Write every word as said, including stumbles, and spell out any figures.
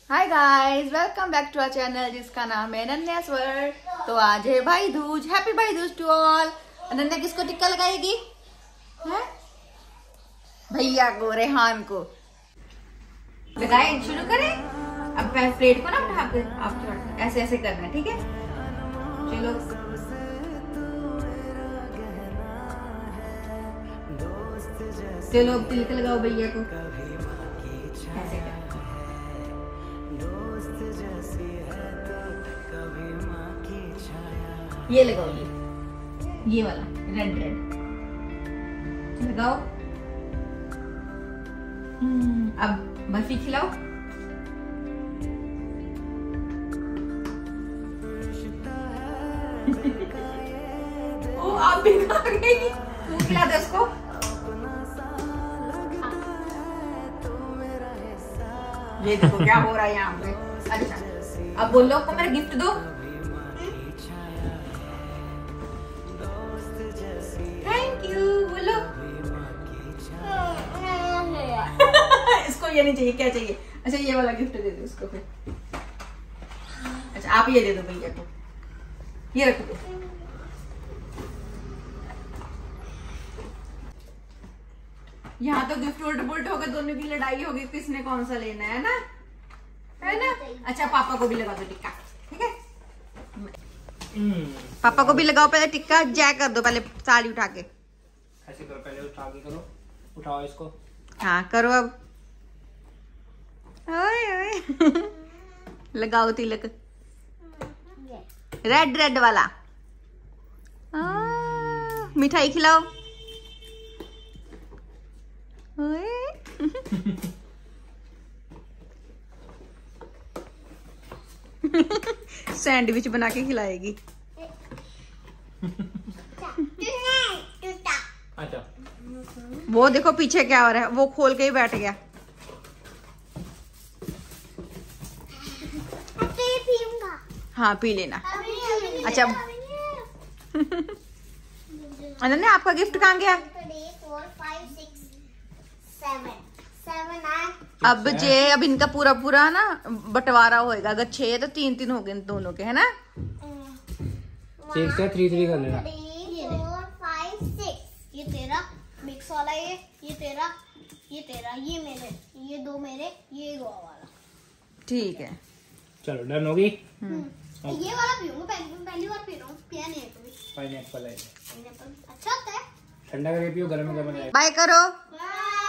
Hi guys, welcome back to our channel जिसका नाम है अनन्यास वर्ल्ड। तो आज है भाई दूज। हैप्पी भाई दूज टू ऑल। अनन्या किसको टिक्का लगाएगी? है भैया को, रेहान को। लगाए, शुरू करें। अब प्लेट को ना उठा के आप ऐसे ऐसे करना है, ठीक है? चलो चलो अब तिलक लगाओ भैया को। ऐसे कर। ये लगाओ, ये ये वाला रेड रेड लगाओ। अब बर्फी खिलाओ। ओ आप भी खा गई। तू खिला दे उसको। ये देखो क्या हो रहा है यहाँ पे। अच्छा अब बोलो को मेरा गिफ्ट दो। थैंक यू बोलो। इसको ये नहीं चाहिए, क्या चाहिए? अच्छा ये वाला गिफ्ट दे दो उसको फिर। अच्छा आप ये दे दो भैया को, ये रख दो। यहाँ तो गिफ्ट उल्ट पुल्ट हो गए, दोनों की लड़ाई होगी किसने कौन सा लेना है ना, है ना? अच्छा पापा को भी लगा दो टिक्का, ठीक है? पापा को भी लगाओ पहले टिक्का। जय कर दो पहले, साड़ी उठा के ऐसे करो, पहले उठा के करो। उठाओ इसको। हाँ करो अब। ओए ओए लगाओ तिलक, रेड रेड वाला। मिठाई खिलाओ। सैंडविच बना के खिलाएगी। अच्छा वो देखो पीछे क्या हो रहा है, वो खोल के ही बैठ गया। हाँ पी लेना। अच्छा अनन्या आपका गिफ्ट कहाँ गया? अब जे अब इनका पूरा पूरा ना बंटवारा होएगा। अगर छह है तो तीन तीन हो गए दोनों के, है ना? सिक्स है, थ्री थ्री कर लेना। फोर फाइव सिक्स ये तेरा मिक्स वाला, ये ये तेरा, ये तेरा, ये मेरे, ये दो मेरे, ये गोवा वाला। ठीक है चलो डन होगी। ये वाला पीऊंगा, पहली पहली बार पी रहा हूँ। पिया नहीं है कभी। पाइनएप्पल है, पाइनएप्पल अच्छा होता है। ठंडा करके पियो, गर्म गर्म। बाय करो। बाय।